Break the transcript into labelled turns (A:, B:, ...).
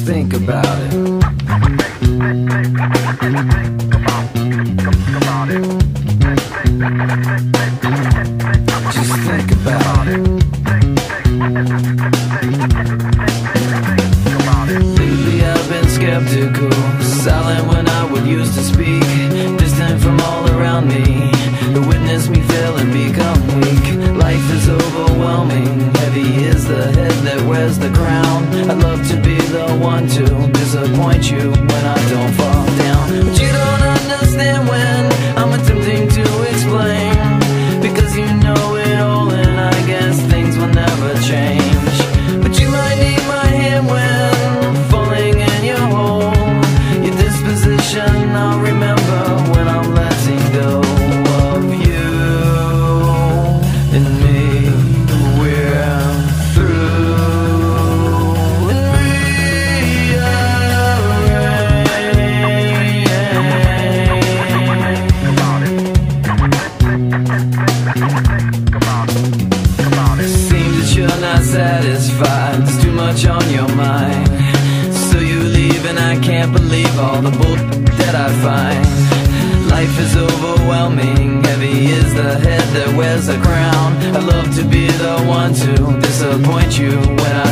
A: think about it. Just think about it. Lately I've been skeptical, silent when I would used to speak, distant from all around me, to witness me fail and become weak. Life is overwhelming, heavy is the head that wears the crown. I'd love to be the one to disappoint you when I don't fall down, but you don't understand when I'm attempting to explain, because you know it all and I guess things will never change. But you might need my hand when falling in your hole. Your disposition I'll remember when I'm letting go of you and me. We're through and seems that you're not satisfied, there's too much on your mind. So you leave and I can't believe all the bull that I find. Life is overwhelming, heavy is the head that wears a crown. I'd love to be the one to disappoint you when I